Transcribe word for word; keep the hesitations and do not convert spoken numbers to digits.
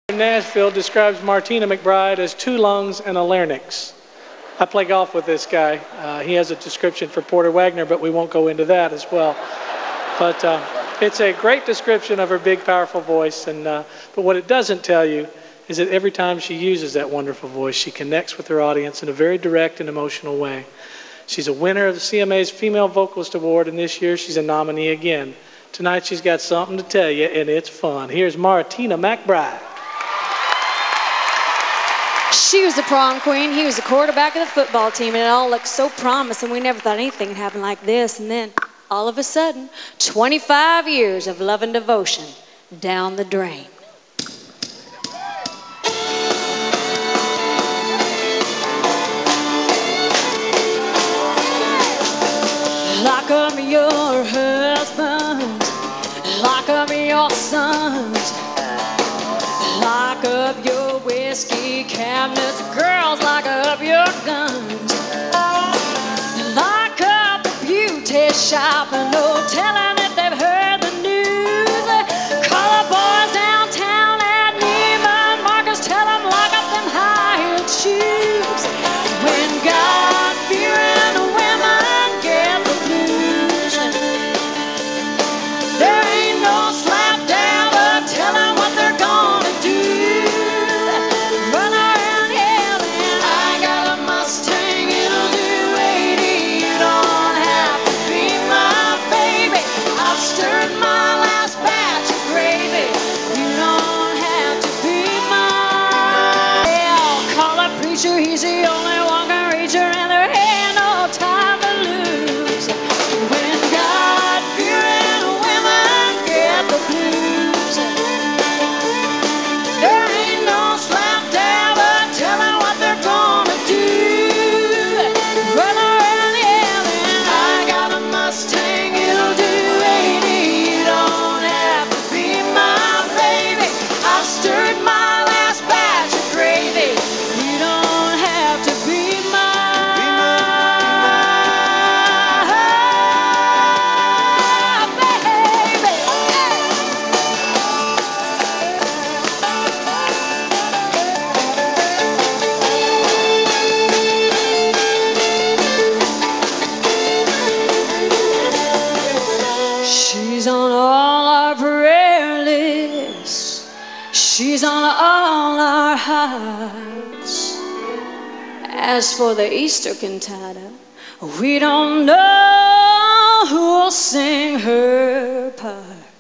Nashville describes Martina McBride as two lungs and a larynx. I play golf with this guy. Uh, he has a description for Porter Wagner, but we won't go into that as well. But uh, it's a great description of her big, powerful voice. And uh, but what it doesn't tell you is that every time she uses that wonderful voice, she connects with her audience in a very direct and emotional way. She's a winner of the C M A's Female Vocalist Award, and this year she's a nominee again. Tonight she's got something to tell you, and it's fun. Here's Martina McBride. She was the prom queen, he was the quarterback of the football team, and it all looked so promising. We never thought anything would happen like this. And then, all of a sudden, twenty-five years of love and devotion down the drain. Lock up your husband, lock up your sons, lock up your whiskey cabinets, girls, lock up your guns. Lock up the beauty shop, and no telling if they've heard the news. Call the boys downtown at Neiman Marcus, tell them lock up them high-heeled shoes. When God-fearing women get the blues, there ain't no slap down, but tell them what they're gonna do. He's the only one can reach her, and there ain't no time to lose. When God-fearing women get the blues, there ain't no slap down, but tell them what they're gonna do. Run around yelling, I got a Mustang, it'll do eighty. You don't have to be my baby. I've stirred my last batch of gravy. You don't She's on all our prayer lists. She's on all our hearts. As for the Easter cantata, we don't know who'll sing her part.